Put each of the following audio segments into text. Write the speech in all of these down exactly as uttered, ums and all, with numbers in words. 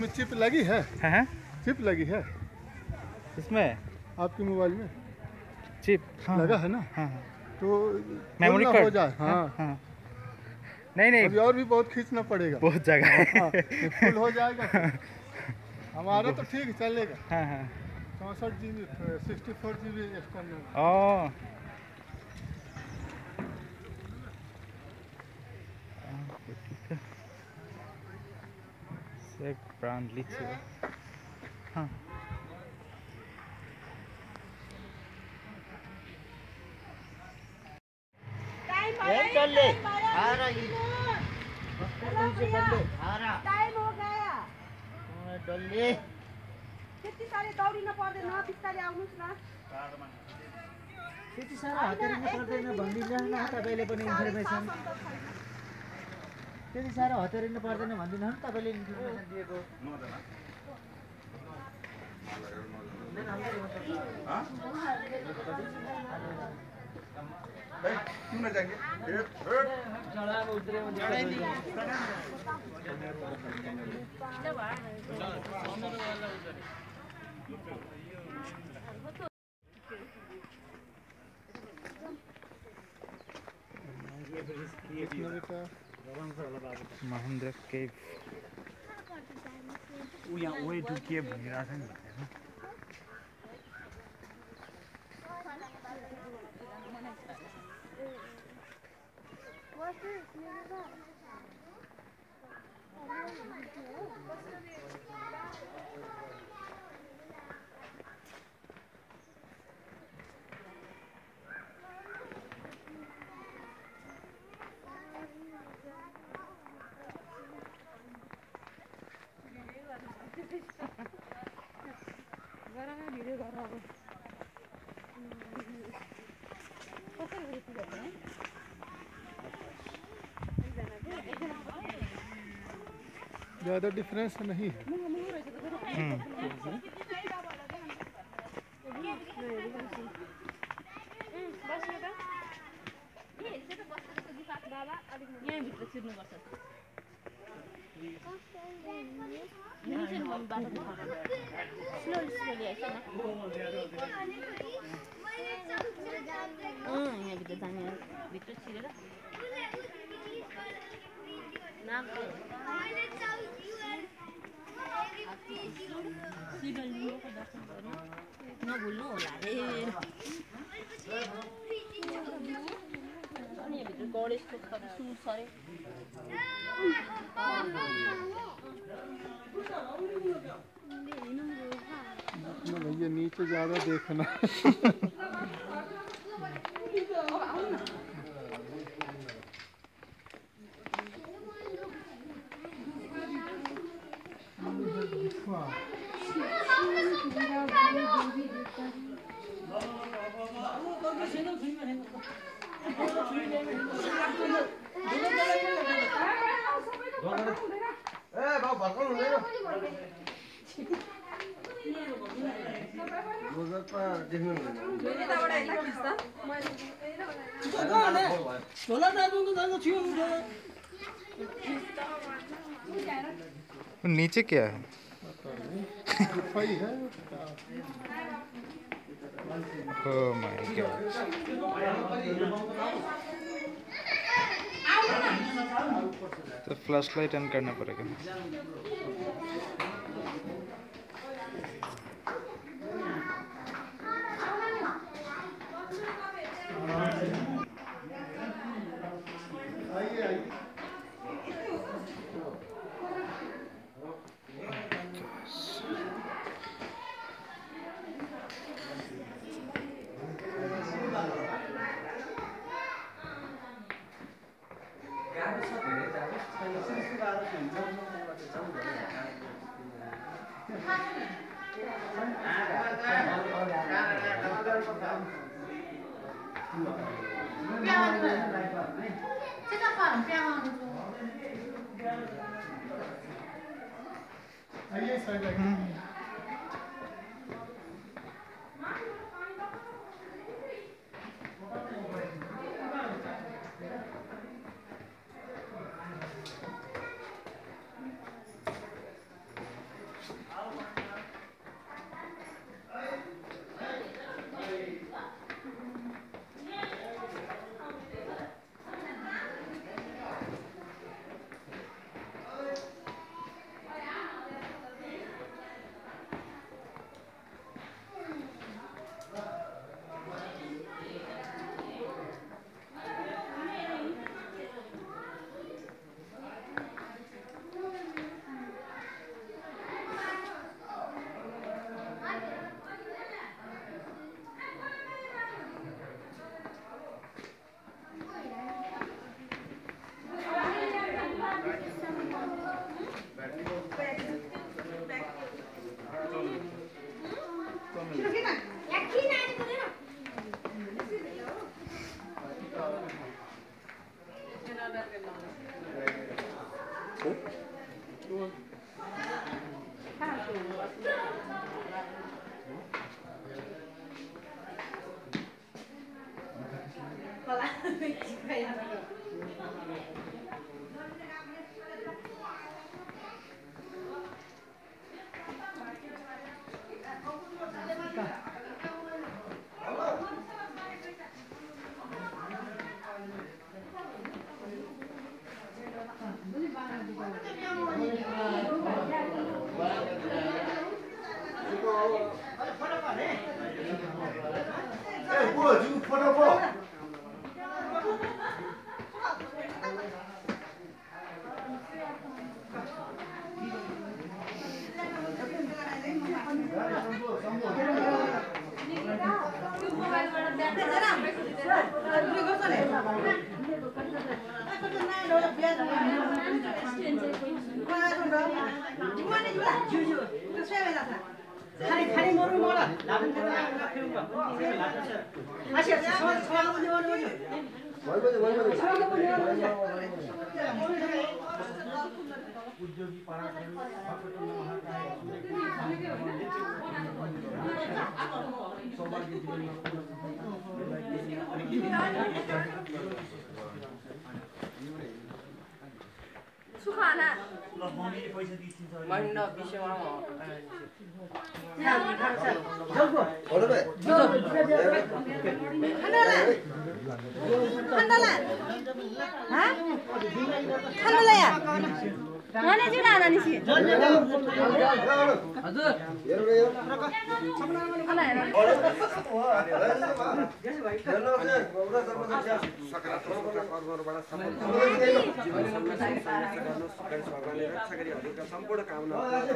Cheap लगी है? हैं? चिप लगी है इसमें आपके मोबाइल में? चिप हाँ, लगा है ना? हाँ हाँ। तो मेमोरी फुल ना कार्ड हो जाए। हाँ, हाँ, हाँ। नहीं नहीं अभी और भी बहुत खींचना पड़ेगा। बहुत जगह है। हाँ, ये फुल हो जाएगा हमारा तो ठीक चलेगा। हाँ हाँ। चौंसठ G B sixty four G B external. Oh ठीक है। से ब्रांड लीजिए। हाँ डल्ले आ रहा है टाइम हो गया डल्ले त्यति साह्रै दौडिन पर्दैन बिस्तारै आउनुस् न त्यति साह्रो हतारिनु पर्दैन भन्दिनँ न तपाईले पनि इन्फर्मेसन त्यति साह्रो हतारिनु पर्दैन भन्दिनँ नि तपाईले इन्फर्मेसन दिएको क्यों ना जाएंगे? महेन्द्र केभ ऊ यहाँ वे टु केभ भनिरहेको छ नि होइन ज़्यादा डिफरेंस नहीं है। यहाँभित्र छिर्नुपर्छ यहाँभित्र जाने भित्र छिरेर शिवलिङ्गको दर्शन गर्नु नभुल्नु होला रे अनि यहाँभित्र गणेशको सुन सरे भैया नीचे ज़्यादा देखना। नीचे क्या है? Oh my God. तो फ्लैश लाइट ऑन करना पड़ेगा। सम्पूर्ण कामना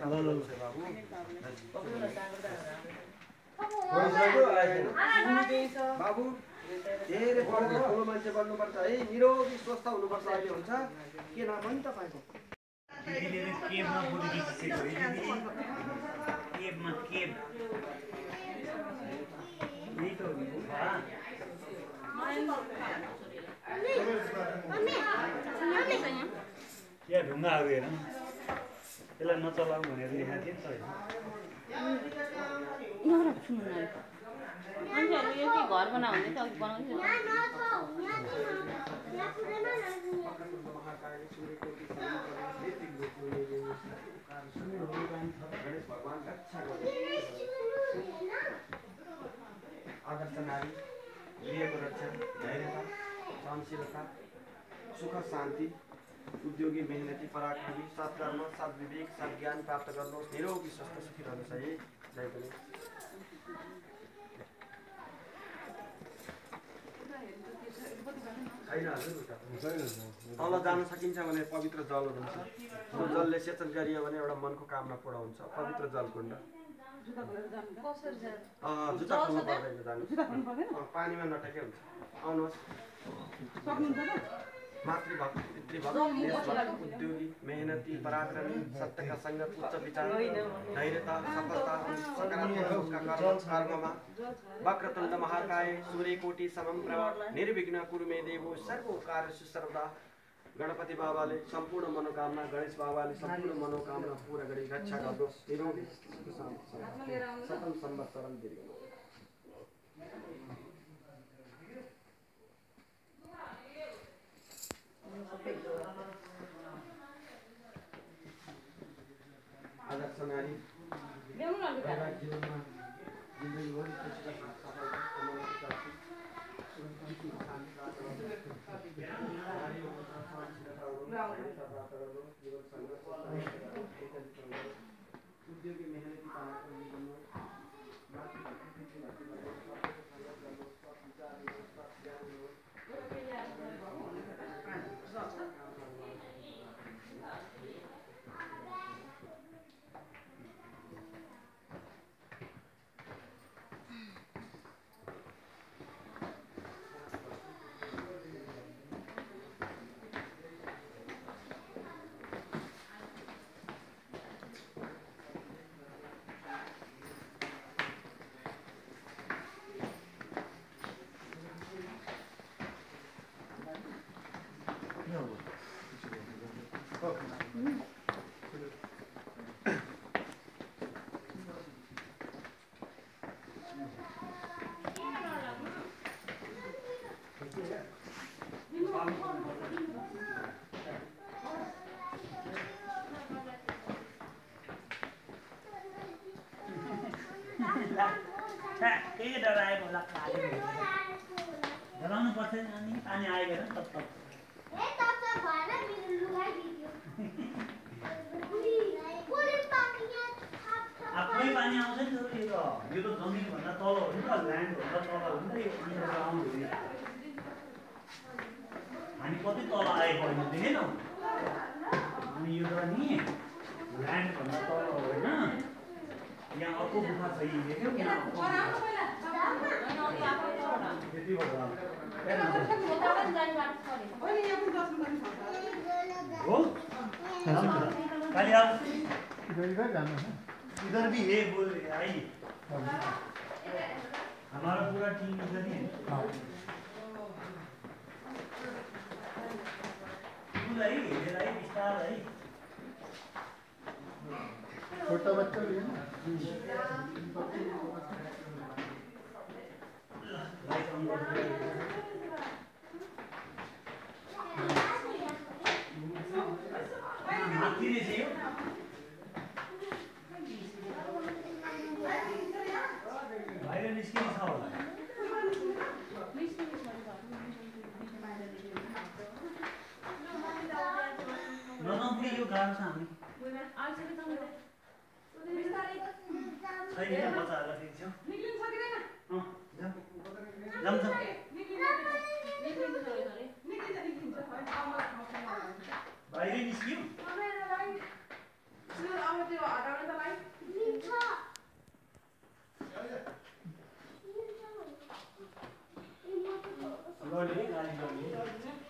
बाबु धेरै पढेर ठुलो मान्छे बन्नुपर्छ है, निरोगी स्वस्थ हुनुपर्छ। अहिले हुन्छ के नाम पनि तपाईँको? दिदीले केबमा फोटो खिचिसकेको है दिदी, केबमा केब यही त हो नि। यहाँ ढुङ्गाहरू हेर न, यसलाई नचलाऊ भनेर यहाँ थिएँ नि त। मान्छेहरू यो के घर बनाउने त अघि बनाउँथ्यो। आदर्श नारी, गृहको रक्षा, धैर्यता, सहनशीलता, सुख शान्ति, उद्योगी, मेहनती, पराक्रमी, सात धर्म, सात विवेक, सात ज्ञान प्राप्त गर्नुहोस्। निरोगी स्वस्थ सुखी रहनुहोस् है। जय पनि तल जान सकिन्छ भने पवित्र जलहरू हुन्छ, जो जलले सेचन गरियो भने एउटा मनको कामना पुरा हुन्छ। पवित्र जलकुण्ड जुत्ता खोल्नु पर्दैन, जानुहोस्, पानीमा नटेकै हुन्छ। आउनुहोस्। मातृभक्त, पितृभक्त, देशभक्त, उद्योगी, मेहनती, पराक्रमी, सत्यका सङ्गत, उच्च विचार, धैर्यता, सफलता, सकारात्मक कर्ममा, वक्रतुण्ड महाकाय, सूर्यकोटि समप्रभ, निर्विघ्न कुरु मे देवो, सर्व कार्येषु सर्वदा। गणपति बाबाले सम्पूर्ण मनोकामना, गणेश बाबाले सम्पूर्ण मनोकामना पुरा गरी रक्षा गर्नुहोस्। निरोगी सफल संवत्सरम दीर्घ। आदर्श नारी जीवनमा जिन्दगीभरि उद्योगी मेहनती ठ्याक्कै डराएको लाग्छ डराउनु पर्छ अनि पानी आयो भने तप तप आफ्नै पानी आउँछ नि त यो त यो त जमिनभन्दा तल हो नि त ल्यान्डभन्दा तल हो नि त यो अन्डरग्राउन्ड हो यो हामी कति तल आएको होइन देखेनौ अनि यो त नि ल्यान्डभन्दा तल हो होइन यहाँ अर्को गुफा छ यी देख्यौ यहाँ त्यति भयो हो खाली आओ इधर इधर जाना है। इधर भी है बोल आइए हमारा पूरा टीम इधर ही है हाँ। फूल आई इधर आई विस्तार आई छोटा बच्चा भी है ना। लाइट ऑन कर माथि नै छ यो बाहिर निस्किने छ होला नजाउँ यो गाह्रो छ हामी छैन बच्चाहरूलाई दिन्छौँ जान्छ बाहिरै निस्क्यौँ लड्यो है गाडी लड्यो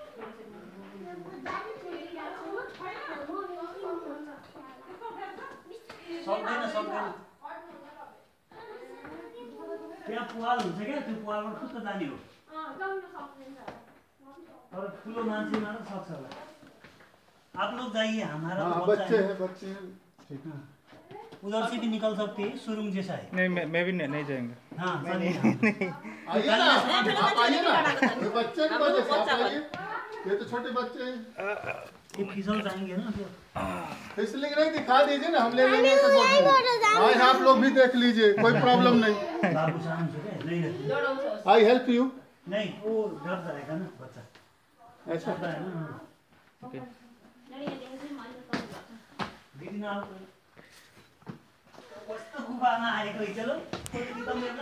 सक्दैन सक्दैन त्यहाँ पुवाल हुन्छ क्या त्यो पुवालबाट फुत्त जाने हो तर ठुलो मान्छे मात्र सक्छ होला आप लोग जाइए हमारा हाँ, तो बच्चे हैं बच्चे हैं ठीक है। उधर से भी निकल सकते हैं सुरुंग जैसा है नहीं मैं मैं भी नहीं, नहीं जाएंगे हाँ चलिए आइए ना आप आइए ना ये बच्चे की वजह से आप आइए ये तो छोटे बच्चे हैं ये फिसल जाएंगे ना तो इसलिए नहीं दिखा दीजिए ना हम ले लेंगे तो बोल हाँ आप लोग भी देख लीजिए कोई प्रॉब्लम नहीं बाबू सामने से क्या नहीं रहती आई हेल्प यू नहीं वो डर जाएगा ना बच्चा ऐसा होता है ना ओके दिदी ना कस्तो गुफामा आएको है चलो फोटो खिचौँ एउटा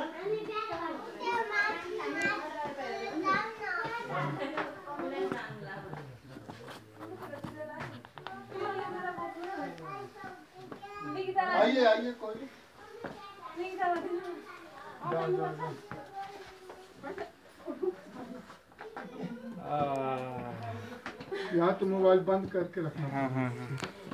आइए आइए कोई जाओ जाओ जाओ यहाँ तो मोबाइल बंद करके रखना। हाँ हाँ हाँ